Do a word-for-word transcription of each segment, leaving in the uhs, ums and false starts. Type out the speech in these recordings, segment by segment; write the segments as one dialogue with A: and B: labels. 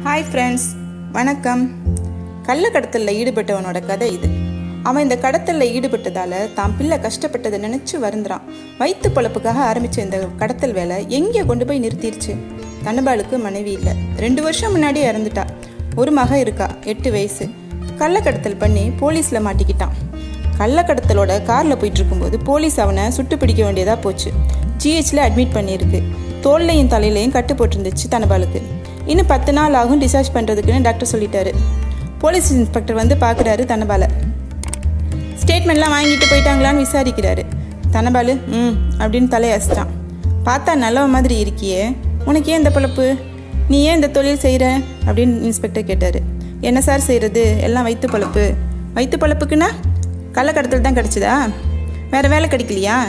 A: Hi friends, வணக்கம். கள்ளக்கடத்தலில் ஈடுபட்டவனோட கதை இது. அவன் இந்த கடத்தலில் ஈடுபட்டதால் தான் பிள்ளை கஷ்டப்பட்டதை நினச்சி வருந்துறான். வயிற்று பொழப்புக்காக ஆரம்பித்த இந்த கடத்தல் வேலை எங்கே கொண்டு போய் நிறுத்திடுச்சு. தனபாலுக்கு மனைவி இல்லை, ரெண்டு வருஷம் முன்னாடியே இறந்துட்டா. ஒரு மக இருக்கா, எட்டு வயசு. கள்ளக்கடத்தல் பண்ணி போலீஸில் மாட்டிக்கிட்டான். கள்ளக்கடத்தலோட காரில் போயிட்டு இருக்கும்போது போலீஸ் அவனை சுட்டு பிடிக்க வேண்டியதாக போச்சு. ஜிஹெச்சில் அட்மிட் பண்ணியிருக்கு. தோல்லையும் தலையிலையும் கட்டு போட்டிருந்துச்சு தனபாலுக்கு. இன்னும் பத்து நாள் ஆகும் டிஸ்சார்ஜ் பண்ணுறதுக்குன்னு டாக்டர் சொல்லிட்டாரு. போலீஸ் இன்ஸ்பெக்டர் வந்து பார்க்குறாரு தனபாலை. ஸ்டேட்மெண்ட்லாம் வாங்கிட்டு போயிட்டாங்களான்னு விசாரிக்கிறாரு. தனபாலு ம் அப்படின்னு தலையசிட்டான். பார்த்தா நல்லவ மாதிரி இருக்கியே, உனக்கு ஏன் இந்த பொழப்பு, நீ ஏன் இந்த தொழில் செய்கிற அப்படின்னு இன்ஸ்பெக்டர் கேட்டார். என்ன சார் செய்கிறது, எல்லாம் வயிற்று பொழப்பு. வயிற்று பொழப்புக்குன்னா கள்ளக்கடத்தல் தான் கிடச்சிதா, வேறு வேலை கிடைக்கலையா?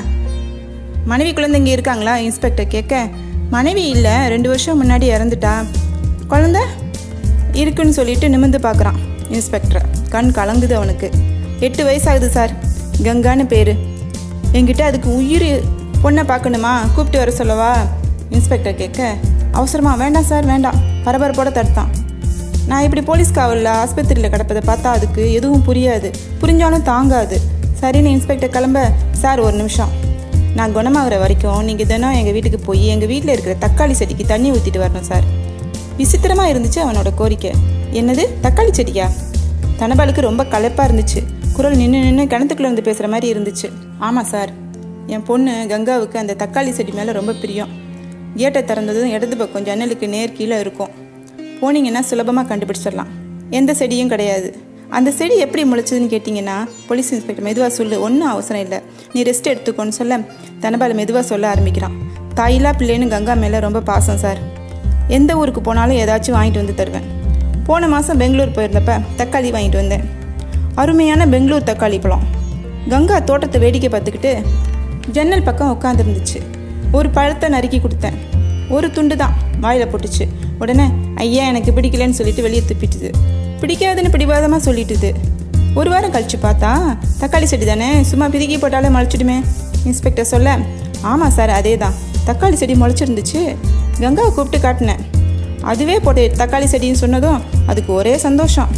A: மனைவி குழந்தைங்க இருக்காங்களா இன்ஸ்பெக்டர் கேட்க, மனைவி இல்லை, ரெண்டு வருஷம் முன்னாடி இறந்துட்டா. குழந்த இருக்குன்னு சொல்லிட்டு நிமிர்ந்து பார்க்குறான் இன்ஸ்பெக்டரை. கண் கலங்குது அவனுக்கு. எட்டு வயசாகுது சார், கங்கான்னு பேர். என்கிட்ட அதுக்கு உயிர் பொண்ணை பார்க்கணுமா, கூப்பிட்டு வர சொல்லவா இன்ஸ்பெக்டர் கேட்க, அவசரமா வேண்டாம் சார் வேண்டாம், பரபரப்போட தடுத்தான். நான் இப்படி போலீஸ் காவலில் ஆஸ்பத்திரியில் கிடப்பதை பார்த்தா அதுக்கு எதுவும் புரியாது, புரிஞ்சாலும் தாங்காது. சரின்னு இன்ஸ்பெக்டர் கிளம்ப, சார் ஒரு நிமிஷம், நான் குணமாகிற வரைக்கும் நீங்கள் தினம் எங்கள் வீட்டுக்கு போய் எங்கள் வீட்டில் இருக்கிற தக்காளி செடிக்கு தண்ணி ஊற்றிட்டு வரணும் சார். விசித்திரமாக இருந்துச்சு அவனோட கோரிக்கை. என்னது, தக்காளி செடியா? தனபாலுக்கு ரொம்ப களைப்பாக இருந்துச்சு. குரல் நின்று நின்று கிணத்துக்குள்ளே வந்து பேசுகிற மாதிரி இருந்துச்சு. ஆமாம் சார், என் பொண்ணு கங்காவுக்கு அந்த தக்காளி செடி மேலே ரொம்ப பிரியம். கேட்டை திறந்ததும் இடது பக்கம் ஜன்னலுக்கு நேர் கீழே இருக்கும். போனீங்கன்னா சுலபமாக கண்டுபிடிச்சிடலாம். எந்த செடியும் கிடையாது. அந்த செடி எப்படி முளைச்சதுன்னு கேட்டிங்கன்னா, போலீஸ் இன்ஸ்பெக்டர் மெதுவாக சொல்லு, ஒன்றும் அவசரம் இல்லை, நீ ரெஸ்ட் எடுத்துக்கோன்னு சொல்ல தனபால் மெதுவாக சொல்ல ஆரம்பிக்கிறான். தாயிலா பிள்ளைன்னு கங்கா மேலே ரொம்ப பாசம் சார். எந்த ஊருக்கு போனாலும் ஏதாச்சும் வாங்கிட்டு வந்து தருவேன். போன மாதம் பெங்களூர் போயிருந்தப்ப தக்காளி வாங்கிட்டு வந்தேன். அருமையான பெங்களூர் தக்காளி பழம். கங்கா தோட்டத்தை வேடிக்கை பார்த்துக்கிட்டு ஜன்னல் பக்கம் உட்காந்துருந்துச்சு. ஒரு பழத்தை நறுக்கி கொடுத்தேன். ஒரு துண்டு தான் வாயில் போட்டுச்சு. உடனே ஐயா எனக்கு பிடிக்கலன்னு சொல்லிட்டு வெளியே துப்பிட்டுது. பிடிக்காதுன்னு பிடிவாதமாக சொல்லிட்டுது. ஒரு வாரம் கழிச்சு பார்த்தா தக்காளி செடி தானே, சும்மா பிதுக்கி போட்டாலே முளைச்சிடுமே இன்ஸ்பெக்டர் சொல்ல, ஆமாம் சார் அதே தான், தக்காளி செடி முளைச்சிருந்துச்சு. கங்காவை கூப்பிட்டு காட்டினேன். அதுவே போட்டு தக்காளி செடின்னு சொன்னதும் அதுக்கு ஒரே சந்தோஷம்.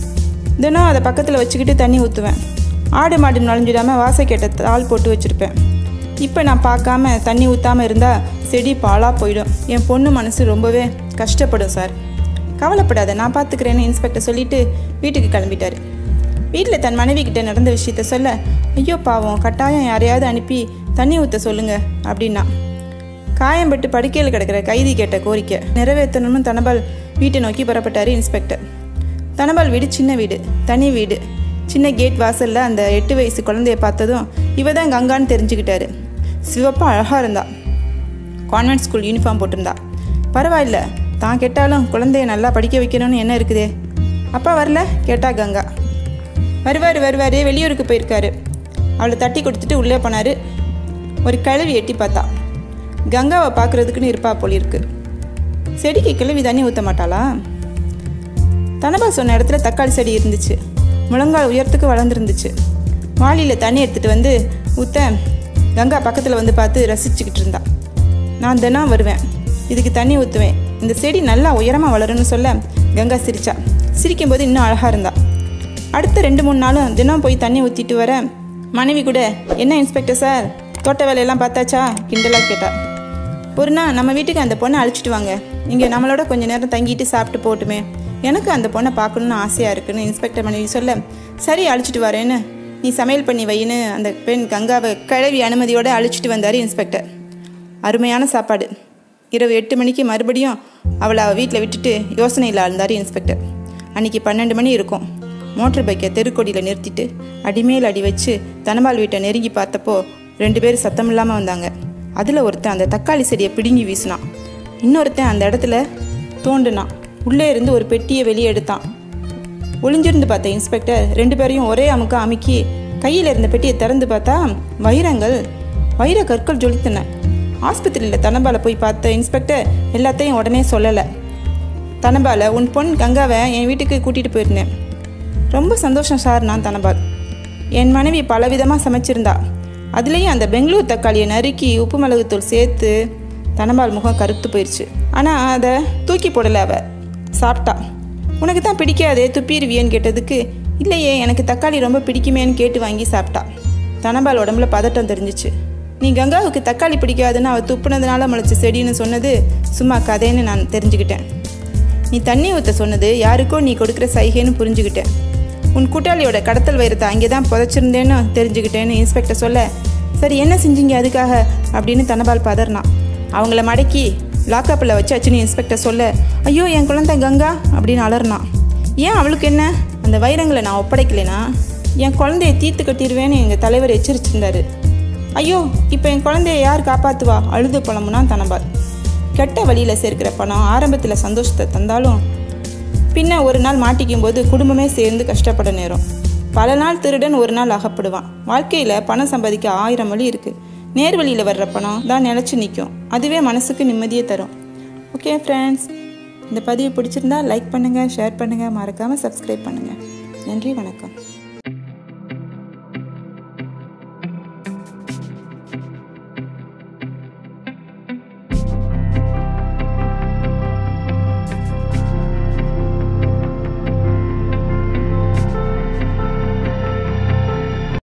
A: தினம் அதை பக்கத்தில் வச்சுக்கிட்டு தண்ணி ஊற்றுவேன். ஆடு மாடு நுழைஞ்சிடாமல் வாசை கேட்ட தாள் போட்டு வச்சுருப்பேன். இப்போ நான் பார்க்காம தண்ணி ஊற்றாமல் இருந்தால் செடி பாலாக போயிடும். என் பொண்ணு மனசு ரொம்பவே கஷ்டப்படும் சார். கவலைப்படாத, நான் பார்த்துக்கிறேன்னு இன்ஸ்பெக்டர் சொல்லிவிட்டு வீட்டுக்கு கிளம்பிட்டார். வீட்டில் தன் மனைவி கிட்ட நடந்த விஷயத்த சொல்ல, ஐயோ பாவம், கட்டாயம் யாரையாவது அனுப்பி தண்ணி ஊற்ற சொல்லுங்க அப்படின்னா. காயம்பட்டு படுக்கையில் கிடக்கிற கைதி கேட்ட கோரிக்கை நிறைவேற்றணும்னு தனபால் வீட்டை நோக்கி புறப்பட்டார் இன்ஸ்பெக்டர். தனபால் வீடு சின்ன வீடு, தனி வீடு. சின்ன கேட் வாசலில் அந்த எட்டு வயசு குழந்தைய பார்த்ததும் இவ தான் கங்கான்னு தெரிஞ்சுக்கிட்டாரு. சிவப்பாக அழகாக இருந்தா. கான்வென்ட் ஸ்கூல் யூனிஃபார்ம் போட்டிருந்தா. பரவாயில்ல, தான் கேட்டாலும் குழந்தைய நல்லா படிக்க வைக்கணும்னு என்ன இருக்குதே. அப்பா வரல கேட்டா கங்கா. வருவார் வருவார், வெளியூருக்கு போயிருக்காரு. அவளை தட்டி கொடுத்துட்டு உள்ளே போனார். ஒரு கிழவி எட்டி பார்த்தா. கங்காவை பார்க்குறதுக்குன்னு இருப்பா போலிருக்கு. செடிக்கு கிழவி தண்ணி ஊற்ற மாட்டாளா? தனபால் சொன்ன இடத்துல தக்காளி செடி இருந்துச்சு. முழங்கால் உயரத்துக்கு வளர்ந்துருந்துச்சு. வாளியில் தண்ணி எடுத்துகிட்டு வந்து ஊற்ற கங்கா பக்கத்தில் வந்து பார்த்து ரசிச்சுக்கிட்டு இருந்தா. நான் தினம் வருவேன், இதுக்கு தண்ணி ஊற்றுவேன், இந்த செடி நல்லா உயரமாக வளரும்னு சொல்ல கங்கா சிரிச்சா. சிரிக்கும்போது இன்னும் அழகாக இருந்தா. அடுத்த ரெண்டு மூணு நாளும் தினம் போய் தண்ணி ஊற்றிட்டு வர மனைவி கூட, என்ன இன்ஸ்பெக்டர் சார், தோட்ட வேலையெல்லாம் பார்த்தாச்சா கிண்டலாக கேட்டா. ஒரு நாள் நம்ம வீட்டுக்கு அந்த பொண்ணை அழைச்சிட்டு வாங்க, இங்கே நம்மளோட கொஞ்சம் நேரம் தங்கிட்டு சாப்பிட்டு போட்டுமே, எனக்கு அந்த பொண்ணை பார்க்கணுன்னு ஆசையாக இருக்குன்னு இன்ஸ்பெக்டர் மனைவி சொல்ல, சரி அழைச்சிட்டு வரேன்னு, நீ சமையல் பண்ணி வைன்னு அந்த பெண் கங்காவை கிழவி அனுமதியோடு அழைச்சிட்டு வந்தார் இன்ஸ்பெக்டர். அருமையான சாப்பாடு. இரவு எட்டு மணிக்கு மறுபடியும் அவளை அவள் வீட்டில் விட்டுட்டு யோசனையில் ஆழ்ந்தார் இன்ஸ்பெக்டர். அன்றைக்கி பன்னெண்டு மணி இருக்கும். மோட்டர் பைக்கை தெருக்கொடியில் நிறுத்திட்டு அடிமேல் அடி வச்சு தனபால் வீட்டை நெருங்கி பார்த்தப்போ ரெண்டு பேர் சத்தம் இல்லாமல் வந்தாங்க. அதில் ஒருத்தன் அந்த தக்காளி செடியை பிடுங்கி வீசினான். இன்னொருத்தன் அந்த இடத்துல தோண்டுனான். உள்ளே இருந்து ஒரு பெட்டியை வெளியே எடுத்தான். ஒளிஞ்சிருந்து பார்த்த இன்ஸ்பெக்டர் ரெண்டு பேரையும் ஒரே அமுக்க அமுக்கி கையில் இருந்த பெட்டியை திறந்து பார்த்தா வைரங்கள், வைர கற்கள் ஜொலித்தன. ஆஸ்பத்திரியில் தனபாலை போய் பார்த்த இன்ஸ்பெக்டர் எல்லாத்தையும் உடனே சொல்லலை. தனபாலை, உன் பொன் கங்காவை என் வீட்டுக்கு கூட்டிகிட்டு போயிருந்தேன். ரொம்ப சந்தோஷம் சார். நான் தனபால், என் மனைவி பலவிதமாக சமைச்சிருந்தா. அதுலேயும் அந்த பெங்களூர் தக்காளியை நறுக்கி உப்பு மிளகுத்தூள் சேர்த்து. தனபால் முகம் கருத்து போயிடுச்சு. ஆனால் அதை தூக்கி போடலை அவ. சாப்பிட்டா. உனக்கு தான் பிடிக்காதே, துப்பிடுவியன்னு கேட்டதுக்கு இல்லையே எனக்கு தக்காளி ரொம்ப பிடிக்குமேன்னு கேட்டு வாங்கி சாப்பிட்டா. தனபால் உடம்புல பதட்டம் தெரிஞ்சிச்சு. நீ கங்காவுக்கு தக்காளி பிடிக்காதுன்னு அவள் துப்புனதுனால முளைச்சி செடின்னு சொன்னது சும்மா கதைன்னு நான் தெரிஞ்சுக்கிட்டேன். நீ தண்ணி ஊற்ற சொன்னது யாருக்கோ நீ கொடுக்குற சைகைன்னு புரிஞ்சுக்கிட்டேன். உன் கூட்டாளியோட கடத்தல் வைரத்தை அங்கே தான் புதைச்சிருந்தேன்னு தெரிஞ்சுக்கிட்டேன்னு இன்ஸ்பெக்டர் சொல்ல, சரி என்ன செஞ்சீங்க அதுக்காக அப்படின்னு தனபால் பதறினான். அவங்கள மடக்கி லாக்கப்பில் வச்சாச்சுன்னு இன்ஸ்பெக்டர் சொல்ல, ஐயோ என் குழந்தை கங்கா அப்படின்னு அலறினான். ஏன் அவளுக்கு என்ன? அந்த வைரங்களை நான் ஒப்படைக்கலைனா என் குழந்தைய தீர்த்து கட்டிடுவேன்னு எங்கள் தலைவர் எச்சரிச்சிருந்தாரு. ஐயோ இப்போ என் குழந்தைய யார் காப்பாற்றுவா? அழுது புலம்புனா தனபால். கெட்ட வழியில் சேர்க்கிற பணம் ஆரம்பத்தில் சந்தோஷத்தை தந்தாலும் பின்ன ஒரு நாள் மாட்டிக்கும் போது குடும்பமே சேர்ந்து கஷ்டப்பட நேரம். பல நாள் திருடன் ஒரு நாள் அகப்படுவான். வாழ்க்கையில் பணம் சம்பாதிக்க ஆயிரம் வழி இருக்குது. நேர்வழியில் வர்ற பணம் தான் நிலச்சி நிற்கும். அதுவே மனசுக்கு நிம்மதியை தரும். ஓகே ஃப்ரெண்ட்ஸ், இந்த பதிவு பிடிச்சிருந்தா லைக் பண்ணுங்கள், ஷேர் பண்ணுங்கள், மறக்காமல் சப்ஸ்கிரைப் பண்ணுங்கள். நன்றி, வணக்கம்.